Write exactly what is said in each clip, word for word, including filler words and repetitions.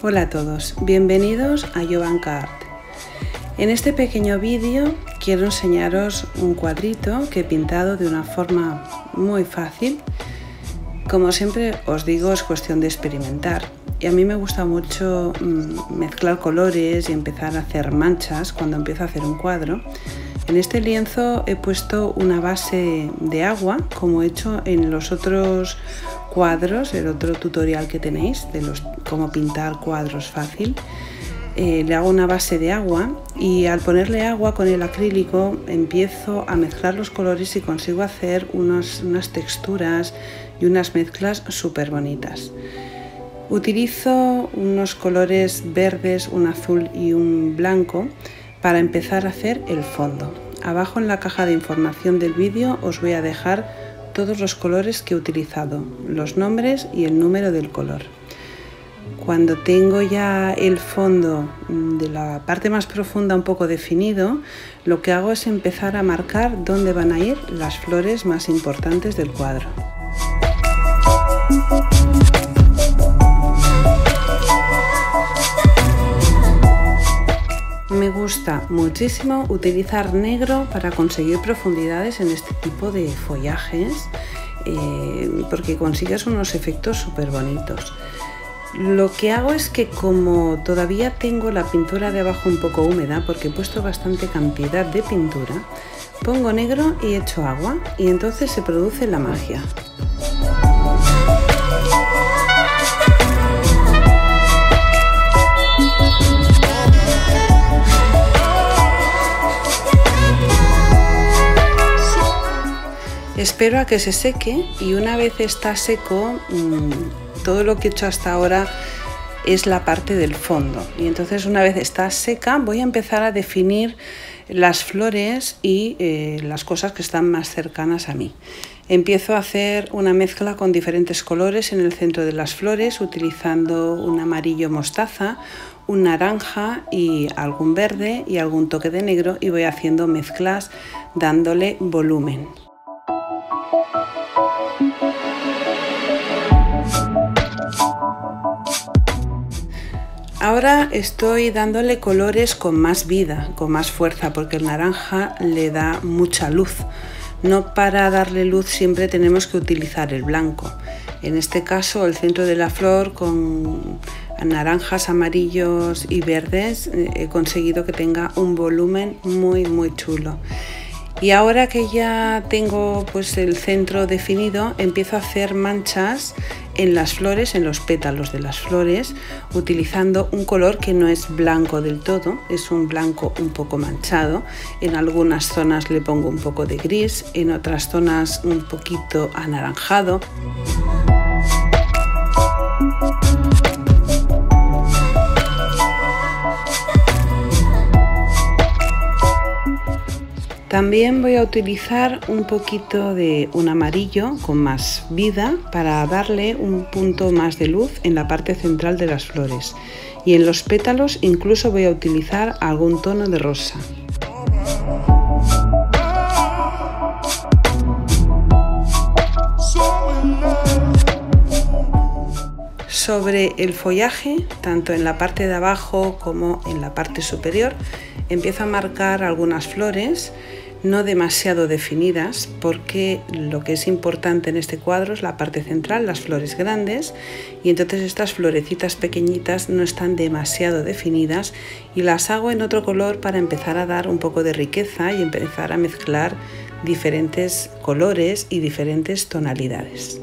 Hola a todos, bienvenidos a Jovanka Art. En este pequeño vídeo quiero enseñaros un cuadrito que he pintado de una forma muy fácil. Como siempre os digo, es cuestión de experimentar. Y a mí me gusta mucho mmm, mezclar colores y empezar a hacer manchas cuando empiezo a hacer un cuadro. En este lienzo he puesto una base de agua, como he hecho en los otros cuadros, el otro tutorial que tenéis de los, cómo pintar cuadros fácil. Eh, le hago una base de agua y al ponerle agua con el acrílico empiezo a mezclar los colores y consigo hacer unos, unas texturas y unas mezclas súper bonitas. Utilizo unos colores verdes, un azul y un blanco para empezar a hacer el fondo. Abajo en la caja de información del vídeo os voy a dejar todos los colores que he utilizado, los nombres y el número del color. Cuando tengo ya el fondo de la parte más profunda un poco definido, lo que hago es empezar a marcar dónde van a ir las flores más importantes del cuadro. Me gusta muchísimo utilizar negro para conseguir profundidades en este tipo de follajes, eh, porque consigues unos efectos súper bonitos. Lo que hago es que como todavía tengo la pintura de abajo un poco húmeda, porque he puesto bastante cantidad de pintura, pongo negro y echo agua y entonces se produce la magia. Espero a que se seque y una vez está seco, mmm, todo lo que he hecho hasta ahora es la parte del fondo. Y entonces una vez está seca voy a empezar a definir las flores y eh, las cosas que están más cercanas a mí. Empiezo a hacer una mezcla con diferentes colores en el centro de las flores, utilizando un amarillo mostaza, un naranja y algún verde y algún toque de negro, y voy haciendo mezclas dándole volumen. Ahora estoy dándole colores con más vida, con más fuerza, porque el naranja le da mucha luz. No para darle luz siempre tenemos que utilizar el blanco. En este caso el centro de la flor con naranjas, amarillos y verdes he conseguido que tenga un volumen muy muy chulo. Y ahora que ya tengo pues el centro definido, empiezo a hacer manchas en las flores, en los pétalos de las flores, utilizando un color que no es blanco del todo, es un blanco un poco manchado. En algunas zonas le pongo un poco de gris, en otras zonas un poquito anaranjado. También voy a utilizar un poquito de un amarillo con más vida para darle un punto más de luz en la parte central de las flores, y en los pétalos incluso voy a utilizar algún tono de rosa. Sobre el follaje, tanto en la parte de abajo como en la parte superior, empiezo a marcar algunas flores no demasiado definidas, porque lo que es importante en este cuadro es la parte central, las flores grandes, y entonces estas florecitas pequeñitas no están demasiado definidas y las hago en otro color para empezar a dar un poco de riqueza y empezar a mezclar diferentes colores y diferentes tonalidades.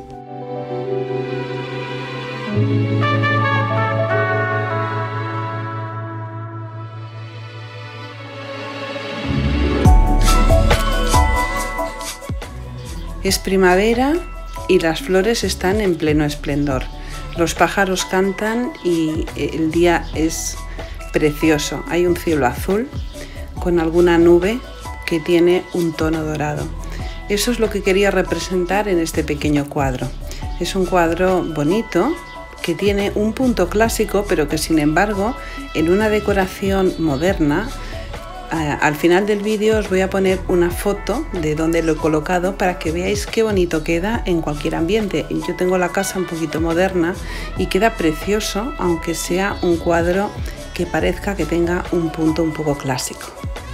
Es primavera y las flores están en pleno esplendor. Los pájaros cantan y el día es precioso. Hay un cielo azul con alguna nube que tiene un tono dorado. Eso es lo que quería representar en este pequeño cuadro. Es un cuadro bonito que tiene un punto clásico, pero que sin embargo en una decoración moderna al final del vídeo os voy a poner una foto de donde lo he colocado para que veáis qué bonito queda en cualquier ambiente. Yo tengo la casa un poquito moderna y queda precioso, aunque sea un cuadro que parezca que tenga un punto un poco clásico.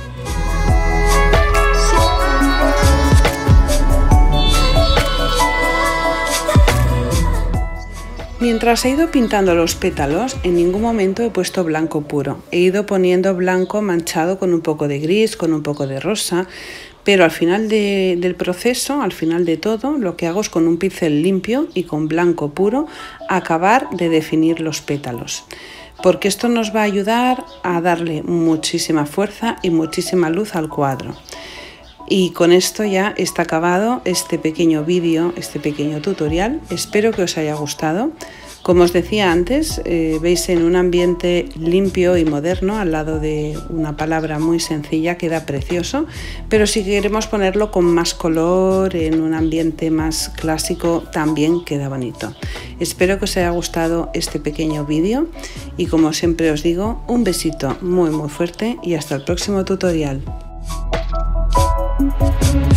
Mientras he ido pintando los pétalos, en ningún momento he puesto blanco puro. He ido poniendo blanco manchado con un poco de gris, con un poco de rosa, pero al final de, del proceso, al final de todo, lo que hago es con un pincel limpio y con blanco puro acabar de definir los pétalos. Porque esto nos va a ayudar a darle muchísima fuerza y muchísima luz al cuadro. Y con esto ya está acabado este pequeño vídeo, este pequeño tutorial. Espero que os haya gustado. Como os decía antes, eh, veis en un ambiente limpio y moderno, al lado de una palabra muy sencilla, queda precioso. Pero si queremos ponerlo con más color, en un ambiente más clásico, también queda bonito. Espero que os haya gustado este pequeño vídeo y, como siempre os digo, un besito muy muy fuerte y hasta el próximo tutorial. Thank you.